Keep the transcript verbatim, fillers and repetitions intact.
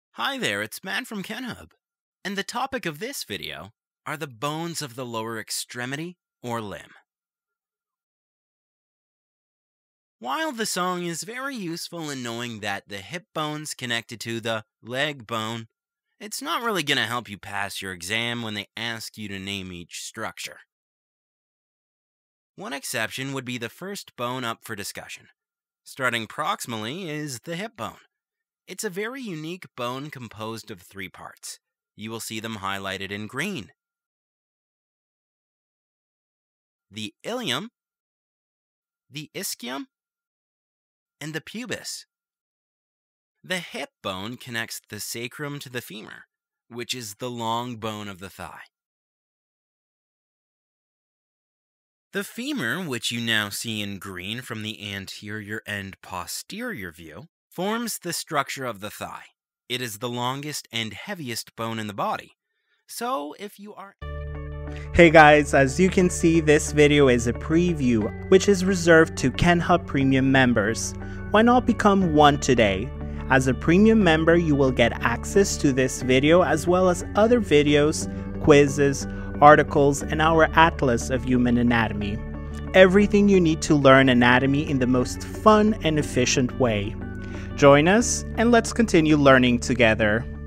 Hi there, it's Matt from Kenhub, and the topic of this video are the bones of the lower extremity or limb. While the song is very useful in knowing that the hip bone's connected to the leg bone, it's not really going to help you pass your exam when they ask you to name each structure. One exception would be the first bone up for discussion. Starting proximally is the hip bone. It's a very unique bone composed of three parts. You will see them highlighted in green. The ilium, the ischium, and the pubis. The hip bone connects the sacrum to the femur, which is the long bone of the thigh. The femur, which you now see in green from the anterior and posterior view, forms the structure of the thigh. It is the longest and heaviest bone in the body. So if you are... Hey guys, as you can see, this video is a preview, which is reserved to Kenhub Premium members. Why not become one today? As a premium member, you will get access to this video as well as other videos, quizzes, articles, and our Atlas of Human Anatomy. Everything you need to learn anatomy in the most fun and efficient way. Join us and let's continue learning together.